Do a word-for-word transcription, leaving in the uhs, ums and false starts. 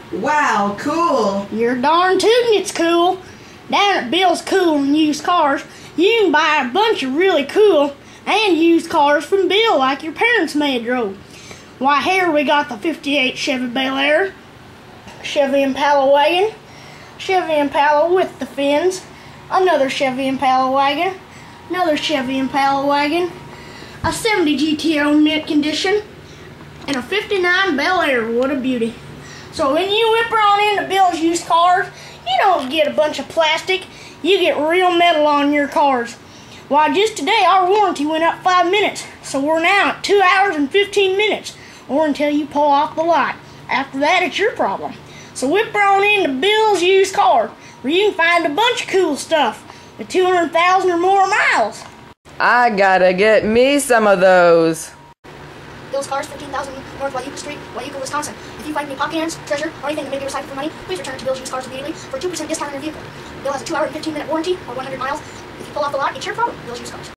Wow, cool. You're darn tootin' it's cool. Down at Bill's Cool and Used Cars, you can buy a bunch of really cool and used cars from Bill like your parents may have drove. Why, here we got the fifty-eight Chevy Bel Air, Chevy Impala wagon, Chevy Impala with the fins, another Chevy Impala wagon, another Chevy Impala wagon, a seventy G T O mint condition, and a fifty-nine Bel Air. What a beauty. So when you whip on into Bill's Used Cars, you don't get a bunch of plastic, you get real metal on your cars. Why, just today our warranty went up five minutes, so we're now at two hours and fifteen minutes, or until you pull off the lot. After that, it's your problem. So whip on into Bill's Used Car, where you can find a bunch of cool stuff with two hundred thousand or more miles. I gotta get me some of those. Bill's Cars, fifteen thousand North Wayuka Street, Wayuka, Wisconsin. If you find any pop cans, treasure, or anything that may be recycled for money, please return it to Bill's Used Cars immediately for a two percent discount on your vehicle. Bill has a two hour and fifteen minute warranty or one hundred miles. If you pull off the lot, it's your problem. Bill's Used Cars.